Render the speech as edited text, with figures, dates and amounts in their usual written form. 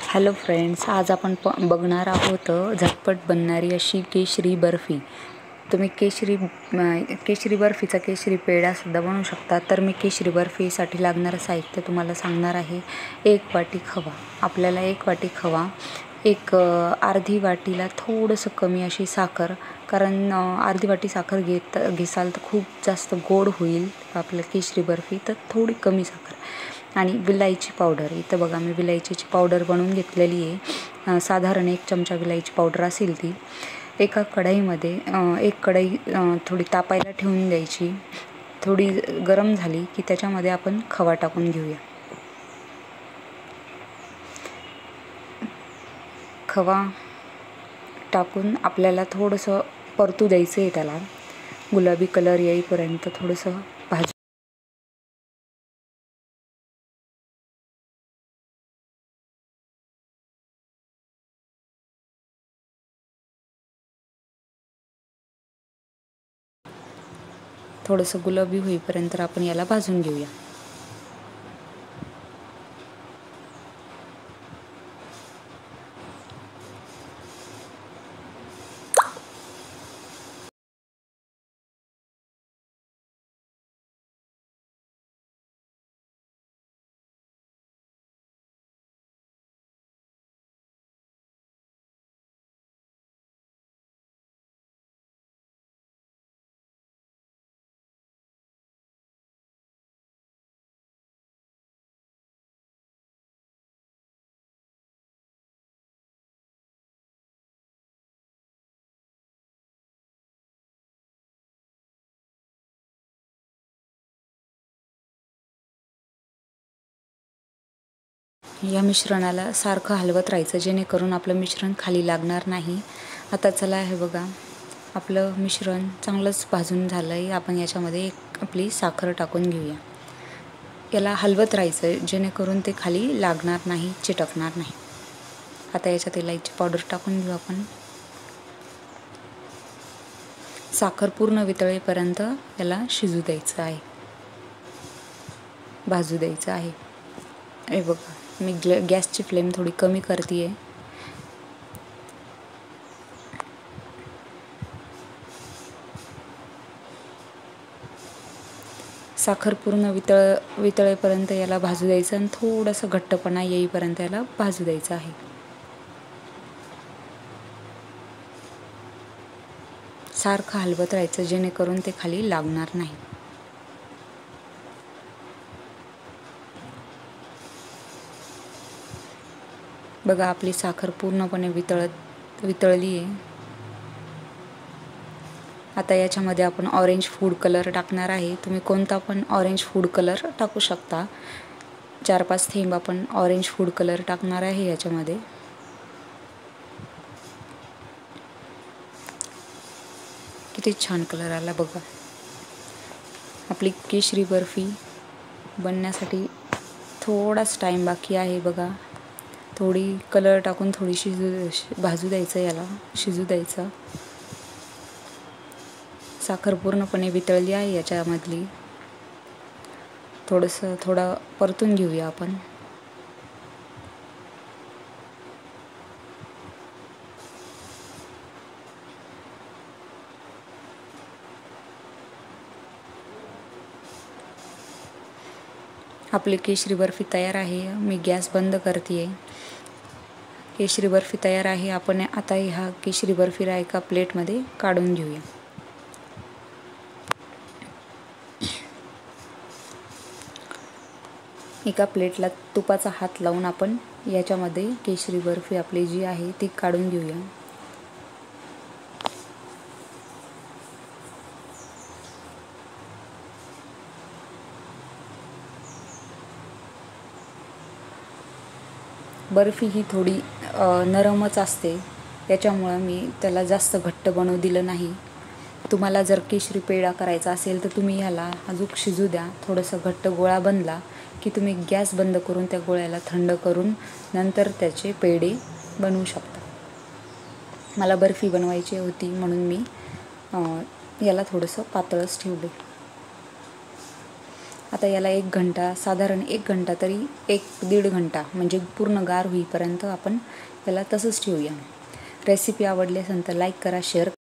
Hello friends, आज आपण बघणार आहोत झटपट बनणारी अशी केशरी बर्फी. तुम्ही केशरी बर्फीचा केशरी पेढासुद्धा बनवू शकता. तर मी केशरी बर्फीसाठी लागणारं साहित्य तुम्हाला सांगणार आहे. 1 वाटी खवा. आपल्याला 1 वाटी खवा, अर्धी वाटीला थोडंसं कमी अशी साखर, कारण अर्धी वाटी साखर घेसाल तर खूप जास्त गोड होईल आपलं केशरी बर्फी, तर थोडी कमी साखर. आणि विलायची पावडर. इथं बघा, मी विलायचीची पावडर बनवून घेतलेली आहे. साधारण 1 चमचा विलायची पावडर असेल ती. एका कढईमध्ये एक कढई थोडी तापायला ठेवून द्यायची. थोडी गरम झाली की त्याच्यामध्ये आपण खवा टाकून घेऊया. खवा टाकून आपल्याला थोडंसं परतू द्यायचं आहे. त्याला गुलाबी कलर येईपर्यंत थोडंसं भाजून. थोडंसं गुलाबी होईपर्यंत आपण याला भाजून घेऊया. या मिश्रणाला सारखं हलवत राहायचं, जेणेकरून आपलं मिश्रण खाली लागणार नाही. आता चला, हे बघा, आपलं मिश्रण चांगलंच भाजून झालं आहे. आपण याच्यामध्ये आपली साखर टाकून घेऊया. याला हलवत राहायचं, जेणेकरून ते खाली लागणार नाही, चिटकणार नाही. आता याच्यात इलायची पावडर टाकून घेऊ आपण. साखर पूर्ण वितळेपर्यंत याला शिजू द्यायचं आहे, भाजू द्यायचं आहे. हे बघा, मी गॅसची फ्लेम थोडी कमी करते आहे. साखर पूर्ण वितळेपर्यंत याला भाजू द्यायचं आणि थोडंसं घट्टपणा येईपर्यंत याला भाजू द्यायचं आहे. सारखं हलवत राहायचं, जेणेकरून ते खाली लागणार नाही. बघा, आपली साखर पूर्णपणे वितळली आहे. आता याच्यामध्ये आपण ऑरेंज फूड कलर टाकणार आहे. तुम्ही कोणता पण ऑरेंज फूड कलर टाकू शकता. 4-5 थेंब आपण ऑरेंज फूड कलर टाकणार आहे याच्यामध्ये. किती छान कलर आला बघा. आपली केशरी बर्फी बनण्यासाठी थोडाच टाईम बाकी आहे. बघा, थोडी कलर टाकून थोडी भाजू द्यायचं, याला शिजू द्यायचं. साखर पूर्णपणे वितळली आहे याच्यामधली. थोडं परतून घेऊया आपण. आपली केशरी बर्फी तयार आहे. मी गॅस बंद करते आहे. केशरी बर्फी तयार आहे. आपण आता ह्या केशरी बर्फीला एका प्लेटमध्ये काढून घेऊया. एका प्लेटला तुपाचा हात लावून आपण याच्यामध्ये केशरी बर्फी आपली जी आहे ती काढून घेऊया. बर्फी ही थोडी नरमच असते, त्याच्यामुळं मी त्याला जास्त घट्ट बनवू दिलं नाही. तुम्हाला जर केशरी पेढा करायचा असेल तर तुम्ही ह्याला अजून शिजू द्या. थोडंसं घट्ट गोळा बनला की तुम्ही गॅस बंद करून त्या गोळ्याला थंड करून नंतर त्याचे पेढे बनवू शकता. मला बर्फी बनवायची होती म्हणून मी याला थोडंसं पातळच ठेवलं. आता याला 1 घंटा, साधारण 1 घंटा तरी 1-1.5 घंटा म्हणजे पूर्ण गार होईपर्यंत आपण याला तसंच ठेवूया. रेसिपी आवडली असेल तर लाईक करा, शेअर